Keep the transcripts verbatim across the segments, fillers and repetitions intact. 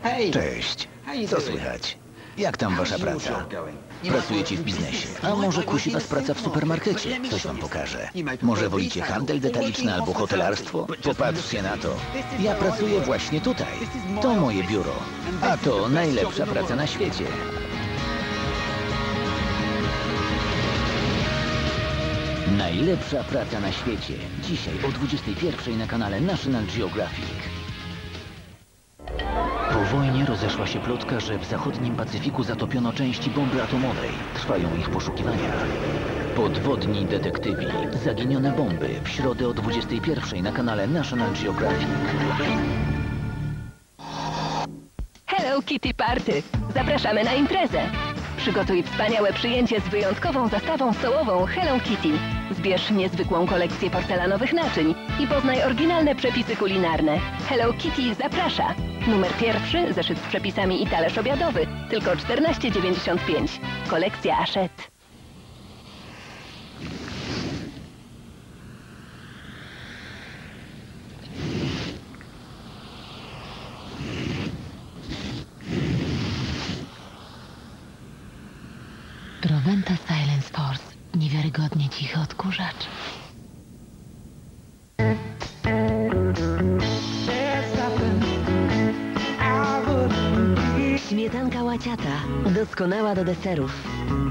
Cześć. Co słychać? Jak tam wasza praca? Pracujecie w biznesie, a może kusi was praca w supermarkecie? Coś wam pokażę. Może wolicie handel detaliczny albo hotelarstwo? Popatrzcie na to. Ja pracuję właśnie tutaj. To moje biuro. A to najlepsza praca na świecie. Najlepsza praca na świecie. Dzisiaj o dwudziestej pierwszej na kanale National Geographic. Po wojnie rozeszła się plotka, że w zachodnim Pacyfiku zatopiono części bomby atomowej. Trwają ich poszukiwania. Podwodni detektywi. Zaginione bomby. W środę o dwudziestej pierwszej na kanale National Geographic. Hello Kitty Party! Zapraszamy na imprezę! Przygotuj wspaniałe przyjęcie z wyjątkową zastawą stołową Hello Kitty. Zbierz niezwykłą kolekcję porcelanowych naczyń i poznaj oryginalne przepisy kulinarne. Hello Kitty zaprasza. Numer pierwszy, zeszyt z przepisami i talerz obiadowy. Tylko czternaście dziewięćdziesiąt pięć. Kolekcja Hachette. Rowenta Silence Force. Niewiarygodnie cichy odkurzacz. Śmietanka łaciata. Doskonała do deserów.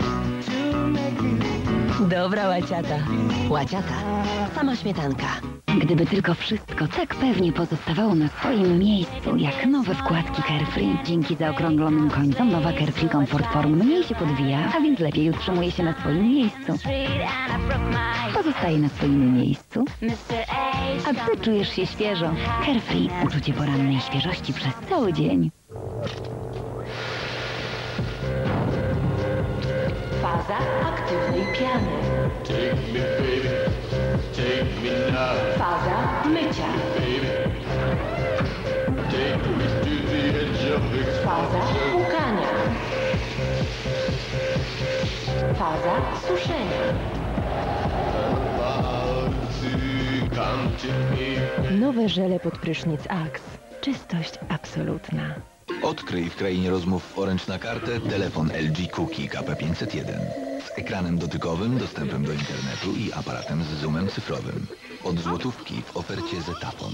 Dobra łaciata. Łaciata. Sama śmietanka. Gdyby tylko wszystko tak pewnie pozostawało na swoim miejscu, jak nowe wkładki Carefree. Dzięki zaokrąglonym końcom nowa Carefree Comfort Form mniej się podwija, a więc lepiej utrzymuje się na swoim miejscu. Pozostaje na swoim miejscu, a ty czujesz się świeżo. Carefree. Uczucie porannej świeżości przez cały dzień. Faza aktywnej piany. Faza mycia. Faza płukania. Faza suszenia. Nowe żele pod prysznic Axe. Czystość absolutna. Odkryj w krainie rozmów Orange na kartę telefon L G Cookie K P pięćset jeden z ekranem dotykowym, dostępem do internetu i aparatem z zoomem cyfrowym. Od złotówki w ofercie Zetafon.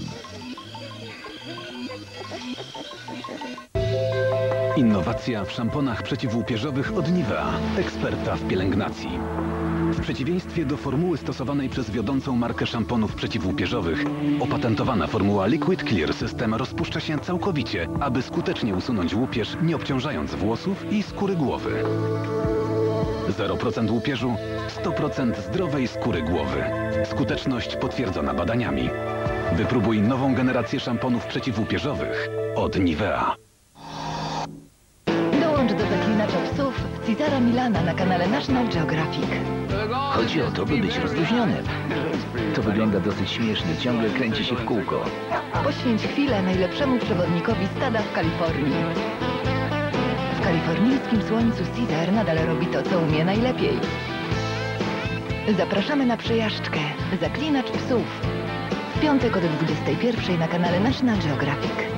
Innowacja w szamponach przeciwłupieżowych od Nivea, eksperta w pielęgnacji. W przeciwieństwie do formuły stosowanej przez wiodącą markę szamponów przeciwłupieżowych, opatentowana formuła Liquid Clear System rozpuszcza się całkowicie, aby skutecznie usunąć łupież, nie obciążając włosów i skóry głowy. zero procent łupieżu, sto procent zdrowej skóry głowy. Skuteczność potwierdzona badaniami. Wypróbuj nową generację szamponów przeciwłupieżowych od Nivea. Dołącz do zaklinacza psów Cesara Milana na kanale National Geographic. Chodzi o to, by być rozluźnionym. To wygląda dosyć śmiesznie, ciągle kręci się w kółko. Poświęć chwilę najlepszemu przewodnikowi stada w Kalifornii. W kalifornijskim słońcu Cesar nadal robi to, co umie najlepiej. Zapraszamy na przejażdżkę Zaklinacz psów. W piątek o dwudziestej pierwszej na kanale National Geographic.